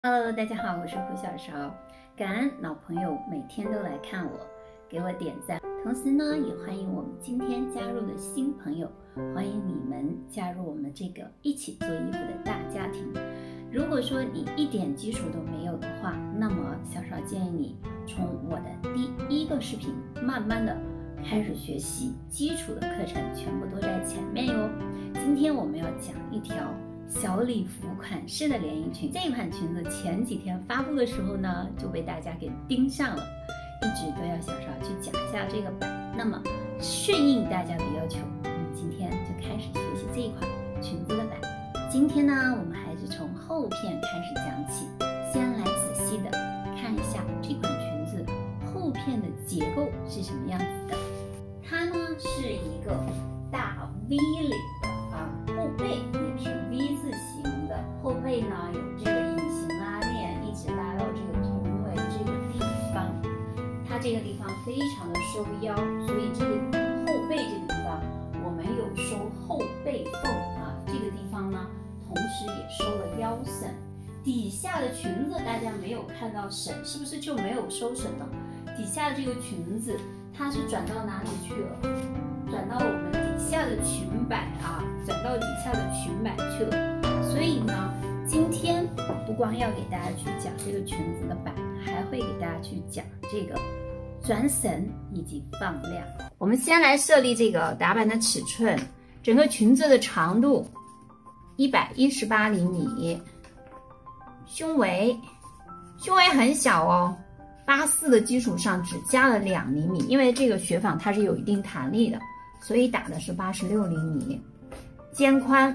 Hello， 大家好，我是胡小勺，感恩老朋友每天都来看我，给我点赞。同时呢，也欢迎我们今天加入的新朋友，欢迎你们加入我们这个一起做衣服的大家庭。如果说你一点基础都没有的话，那么小勺建议你从我的第一个视频慢慢的开始学习，基础的课程全部都在前面哟。今天我们要讲一条小礼服款式的连衣裙，这款裙子前几天发布的时候呢，就被大家给盯上了，一直都要小勺去讲一下这个版。那么顺应大家的要求，我们今天就开始学习这一款裙子的版。今天呢，我们还是从后片开始讲起，先来仔细的看一下这款裙子后片的结构是什么样子的。它呢是一个大 V 领的后背也是 V 字形的，后背呢有这个隐形拉链，一直拉到这个臀围这个地方。它这个地方非常的收腰，所以这个后背这个地方我们有收后背缝这个地方呢，同时也收了腰绳。底下的裙子大家没有看到绳，是不是就没有收绳呢？底下的这个裙子它是转到哪里去了？转到我们底下的裙摆转到底下的裙摆去了。所以呢，今天不光要给大家去讲这个裙子的版，还会给大家去讲这个转绳以及放量。我们先来设立这个打版的尺寸，整个裙子的长度118厘米，胸围很小哦。84的基础上只加了2厘米，因为这个雪纺它是有一定弹力的，所以打的是86厘米。肩宽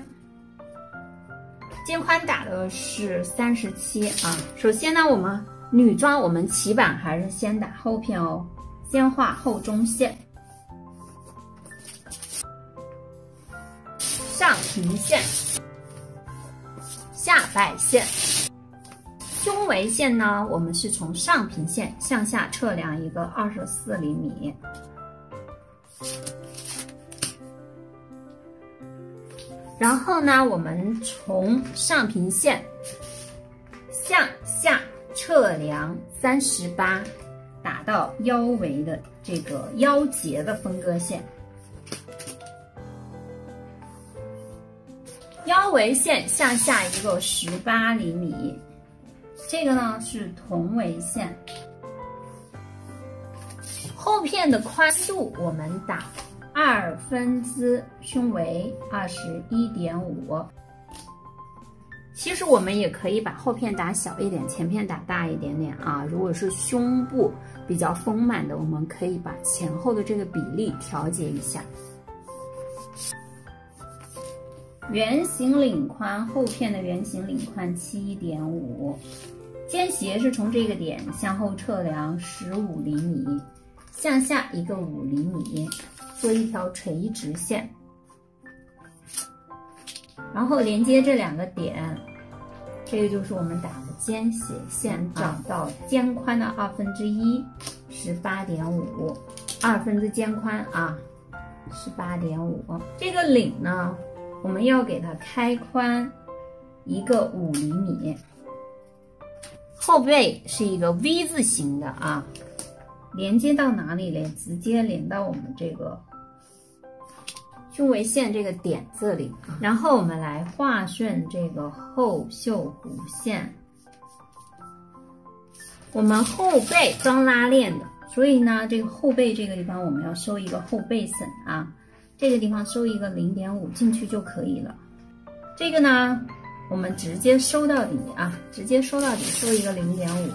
打的是37首先呢，我们女装我们起版还是先打后片哦，先画后中线，上平线，下摆线。胸围线呢，我们是从上平线向下测量一个24厘米。然后呢，我们从上平线向下测量38，打到腰围的这个腰节的分割线。腰围线向下一个18厘米。这个呢是臀围线，后片的宽度我们打2/2胸围21.5。其实我们也可以把后片打小一点，前片打大一点点如果是胸部比较丰满的，我们可以把前后的这个比例调节一下。圆形领宽，后片的圆形领宽7.5，肩斜是从这个点向后测量15厘米，向下一个5厘米，做一条垂直线，然后连接这2个点，这个就是我们打的肩斜线，找到肩宽的1/2 18.5，2/2肩宽18.5。这个领呢，我们要给它开宽一个5厘米。后背是一个 V 字形的连接到哪里嘞？直接连到我们这个胸围线这个点这里然后我们来画顺这个后袖弧线。我们后背装拉链的，所以呢，这个后背这个地方我们要收一个后背绳这个地方收一个0.5进去就可以了。这个呢，我们直接收到底直接收到底，收一个0.5。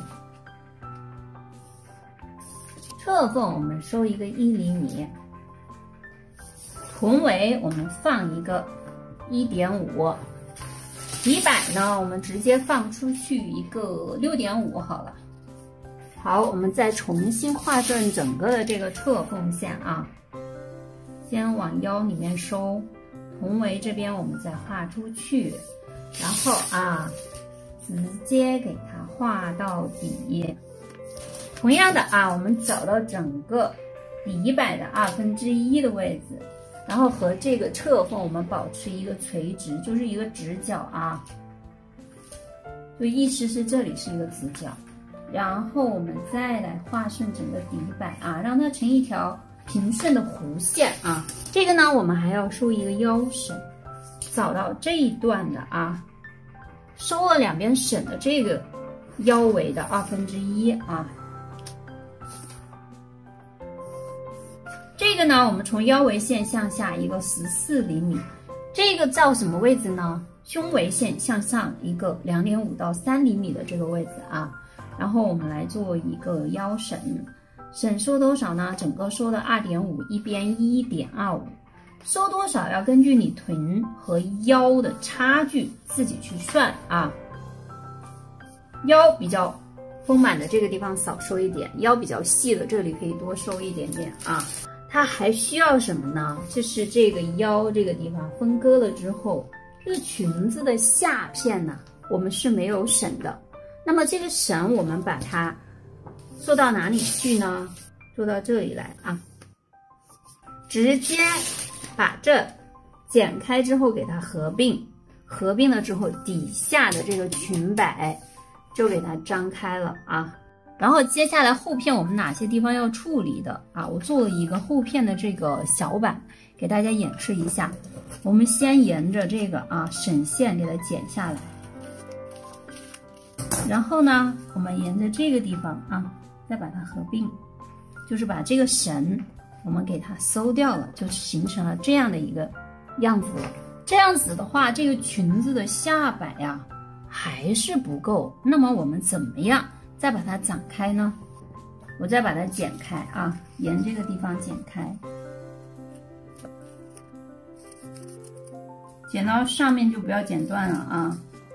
侧缝我们收一个1厘米。臀围我们放一个1.5。底摆呢，我们直接放出去一个6.5好了。好，我们再重新画顺整个的这个侧缝线先往腰里面收，臀围这边我们再画出去，然后直接给它画到底。同样的我们找到整个底摆的1/2的位置，然后和这个侧缝我们保持一个垂直，就是一个直角就意思是这里是一个直角，然后我们再来画顺整个底板啊，让它成一条平顺的弧线啊。这个呢，我们还要收一个腰绳，找到这一段的啊，收了两边绳的这个腰围的1/2啊。这个呢，我们从腰围线向下一个14厘米，这个照什么位置呢？胸围线向上一个2.5到3厘米的这个位置啊。然后我们来做一个腰绳，绳收多少呢？整个收的2.5，一边1.25，收多少要根据你臀和腰的差距自己去算啊。腰比较丰满的这个地方少收一点，腰比较细的这里可以多收一点点啊。它还需要什么呢？就是这个腰这个地方分割了之后，这个裙子的下片呢，我们是没有绳的。那么这个绳我们把它做到哪里去呢？做到这里来啊，直接把这剪开之后给它合并，合并了之后底下的这个裙摆就给它张开了啊。然后接下来后片我们哪些地方要处理的啊？我做了一个后片的这个小板，给大家演示一下。我们先沿着这个啊绳线给它剪下来，然后呢，我们沿着这个地方啊再把它合并，就是把这个绳我们给它收掉了，就形成了这样的一个样子了。这样子的话，这个裙子的下摆呀还是不够，那么我们怎么样再把它展开呢？我再把它剪开啊，沿这个地方剪开，剪到上面就不要剪断了啊。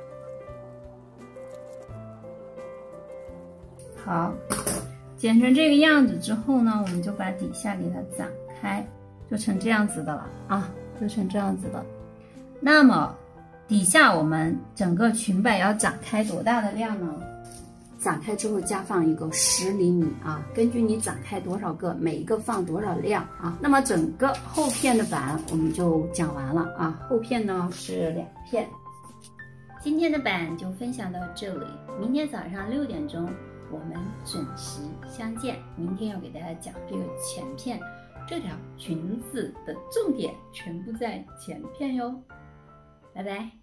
好，剪成这个样子之后呢，我们就把底下给它展开，就成这样子的了啊，就成这样子的。那么底下我们整个裙摆要展开多大的量呢？展开之后加放一个10厘米啊，根据你展开多少个，每一个放多少量啊。那么整个后片的板我们就讲完了啊，后片呢是2片。今天的板就分享到这里，明天早上6点钟我们准时相见。明天要给大家讲这个前片，这条裙子的重点全部在前片哟，拜拜。